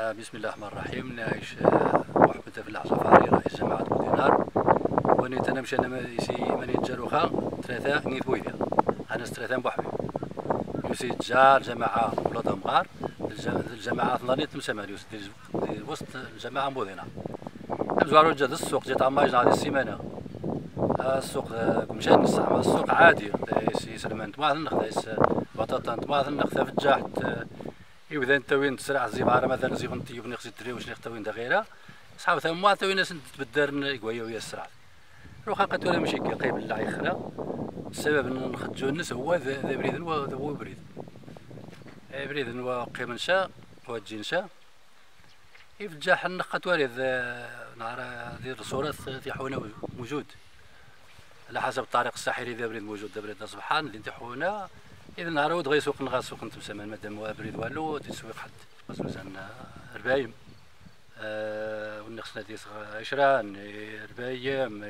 بسم الله الرحمن الرحيم. نعيش محمد في العصفاري رئيس جماعة بودينار. ونيت أنا مشى أنا يسي ماني جاروخا ثلاثة نيت بويديا. أنا ثلاثة بوحدي. يسي جار جماعة ولاد أمغار الجماعة ثنانية تمسمى يسي وسط الجماعة بودينار. نزوارو جات السوق جات عمايج هذه السيمانة. السوق مشان السوق عادي يسي سلمان تماثل نخذ يسي بطاطا تماثل نخذ في الجاحت. إذا أنت وين تسرع الزبارة مثلا زي كنت يبني خزي تري وش نختار وين دغيرة صحاب ثم ما توين ناس تبدرن يقوي ويا السرعة روح قد ولا مشي قيب الله يخرا السبب أن نخرجوا الناس هو ذا بريد وذا هو بريد بريد وقيم نشاء وجي نشاء يفجح النقط وارد نهار هذه الصورات تيحونا موجود على حسب الطريق الساحلي ذا بريد موجود ذا بريد سبحان اللي تيحونا إذا نهار غير سوق نغا سوق نتسمى مادام بريد والو تسويق حد مثلا ربايم ونخصنا ديس عشران ربايم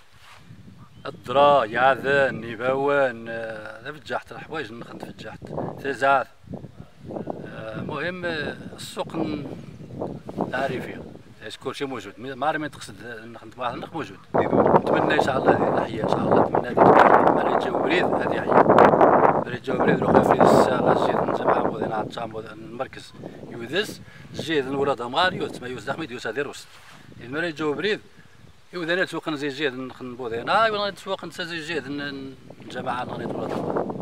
الضرا يعذن يباون هذا فجاحت الحوايج نخدم فجاحت تزعف المهم السوق تعريفية كلشي موجود ما راه ما تقصد نخدم واحد النخ موجود نتمنى ان شاء الله هذه الحياه ان شاء الله نتمنى ما يجيو بريد هذه حياه بريد جو بريد روح في الساعه جيت نجمع بودينا عطام المركز يودس جيت الولاد امغار يوت ما يوز احمد يوس هذه روس ما يجيو بريد يودنا تسوق نزي جيت نخدم بودينا ولا تسوق نسى جيت الجماعه نغني ولاد امغار